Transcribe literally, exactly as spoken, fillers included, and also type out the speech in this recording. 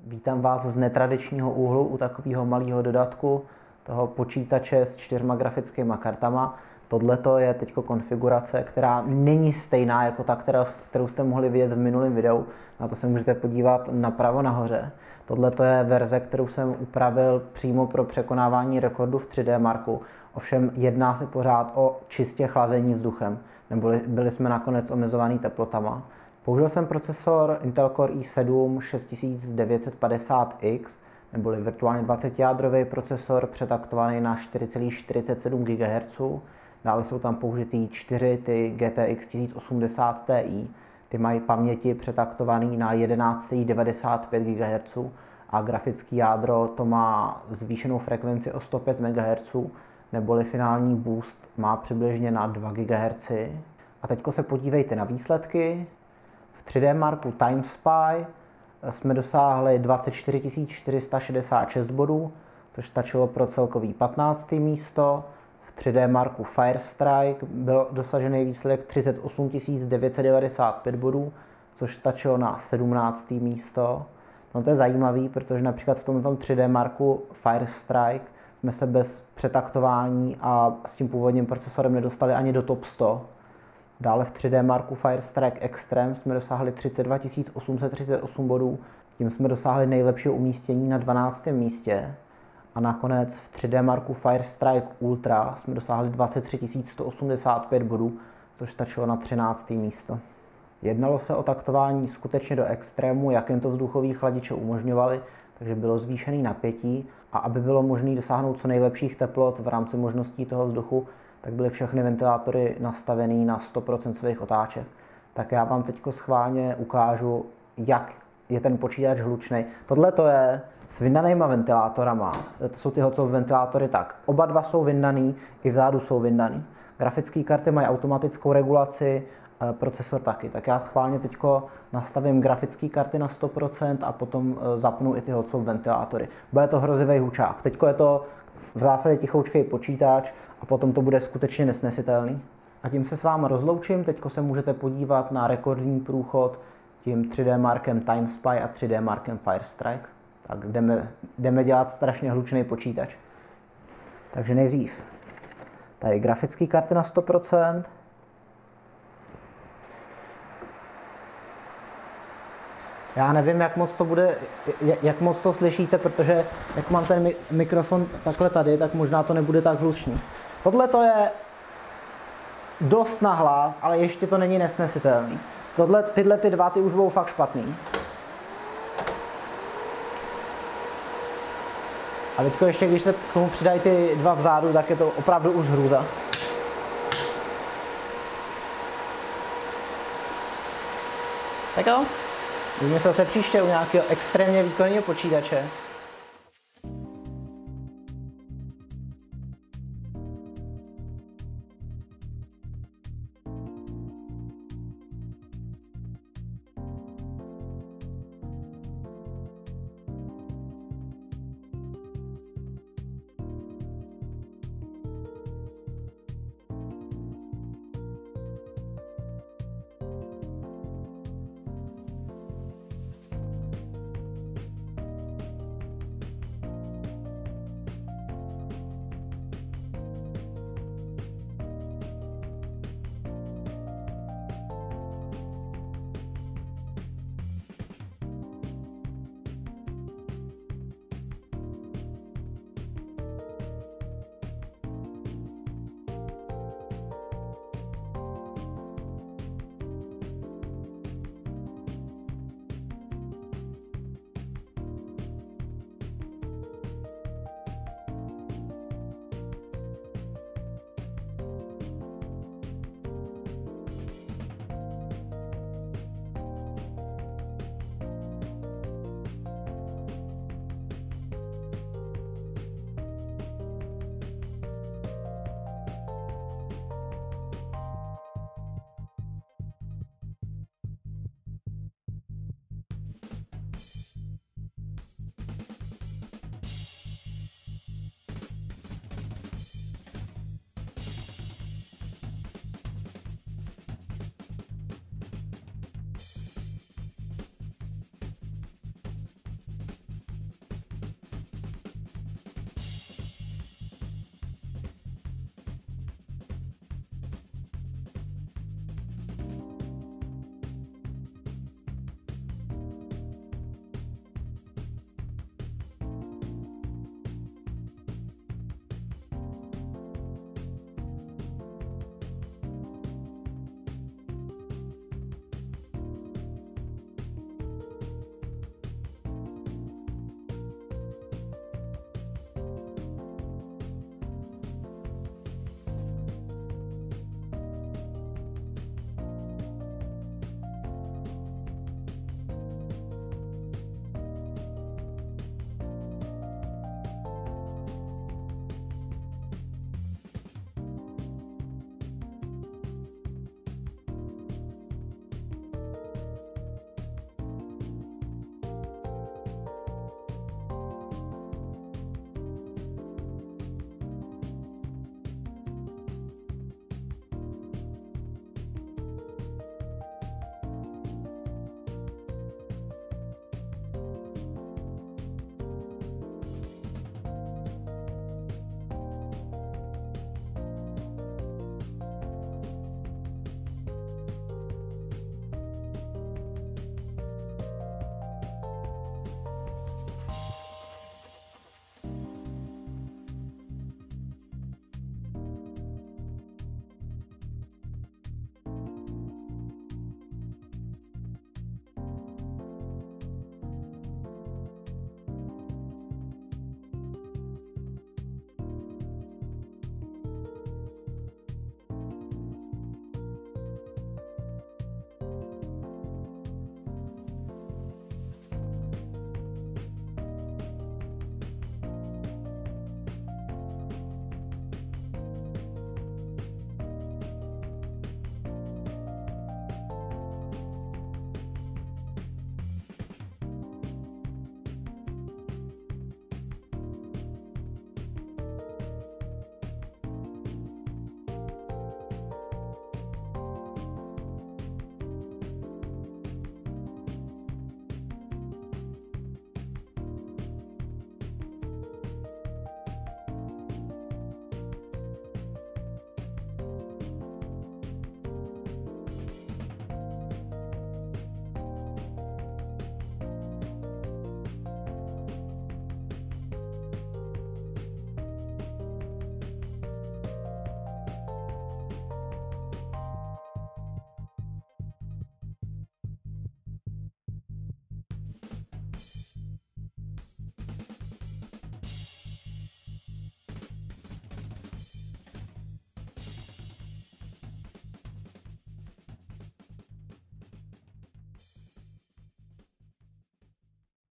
Vítám vás z netradičního úhlu u takového malého dodatku toho počítače s čtyřma grafickými kartama. Tohle je teď konfigurace, která není stejná jako ta, kterou jste mohli vidět v minulém videu. Na to se můžete podívat napravo nahoře. Tohle je verze, kterou jsem upravil přímo pro překonávání rekordu v tři dé Marku. Ovšem jedná se pořád o čistě chlazení vzduchem, nebo byli jsme nakonec omezovaný teplotama. Použil jsem procesor Intel Core i sedm šest devět set padesát X, neboli virtuálně dvacetijádrový procesor přetaktovaný na čtyři celá čtyřicet sedm gigahertzů. Dále jsou tam použitý čtyři ty G T X tisíc osmdesát Ti. Ty mají paměti přetaktovaný na jedenáct celá devadesát pět gigahertzů a grafický jádro to má zvýšenou frekvenci o sto pět megahertzů, neboli finální boost má přibližně na dva gigahertzy. A teď se podívejte na výsledky. V tři dé Marku TimeSpy jsme dosáhli dvacet čtyři tisíc čtyři sta šedesát šest bodů, což stačilo pro celkový patnácté místo. V tři dé Marku Firestrike byl dosažený výsledek třicet osm tisíc devět set devadesát pět bodů, což stačilo na sedmnácté místo. No to je zajímavý, protože například v tomto tři dé Marku Firestrike jsme se bez přetaktování a s tím původním procesorem nedostali ani do top sto. Dále v tři dé Marku Firestrike Extreme jsme dosáhli třicet dva tisíc osm set třicet osm bodů, tím jsme dosáhli nejlepšího umístění na dvanáctém místě. A nakonec v tři dé Marku Firestrike Ultra jsme dosáhli dvacet tři tisíc sto osmdesát pět bodů, což stačilo na třinácté místo. Jednalo se o taktování skutečně do extrému, jak jen to vzduchové chladiče umožňovaly, takže bylo zvýšené napětí a aby bylo možné dosáhnout co nejlepších teplot v rámci možností toho vzduchu, tak byly všechny ventilátory nastavený na sto procent svých otáček. Tak já vám teď schválně ukážu, jak je ten počítač hlučnej. Tohle to je s vyndanýma ventilátorama. To jsou ty hotové ventilátory tak. Oba dva jsou vyndaný, i vzadu jsou vyndaný. Grafické karty mají automatickou regulaci, procesor taky. Tak já schválně teď nastavím grafické karty na sto procent a potom zapnu i ty hotové ventilátory. Bude to hrozivý hučák. Teď je to v zásadě tichoučkej počítač a potom to bude skutečně nesnesitelný. A tím se s vámi rozloučím. Teď se můžete podívat na rekordní průchod tím tři dé Markem TimeSpy a tři dé Markem Firestrike. Tak jdeme, jdeme dělat strašně hlučný počítač. Takže nejdřív tady grafické karty na sto procent. Já nevím, jak moc to bude, jak moc to slyšíte, protože jak mám ten mikrofon takhle tady, tak možná to nebude tak hlučný. Tohle to je dost nahlas, ale ještě to není nesnesitelný. Tohle, tyhle ty dva ty už budou fakt špatný. A teď ještě, když se k tomu přidají ty dva vzadu, tak je to opravdu už hrůza. Tak jo, uvidíme se zase příště u nějakého extrémně výkonného počítače.